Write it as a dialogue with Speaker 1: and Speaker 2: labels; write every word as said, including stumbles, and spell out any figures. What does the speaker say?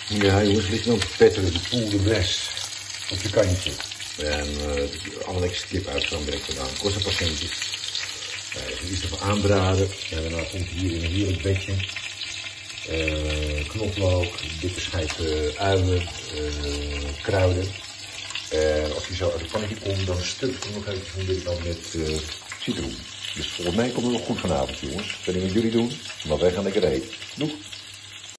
Speaker 1: Ja, jongens, ligt nog petter de poel de bles
Speaker 2: Op je kantje.
Speaker 1: En uh, allemaal lekker kip uit Frankrijk gedaan. Kost patiëntjes. Uh, iets ervan aanbraden. En daarna komt hier in een heerlijk bedje. Uh, knoflook, dikke schijf uh, uien, uh, kruiden. En als je zo uit het pannetje komt, dan stuk ik nog even van dit dan met uh, citroen. Dus volgens mij komt het nog goed vanavond, jongens. Ik weet niet wat jullie doen, maar wij gaan lekker eten. Doeg!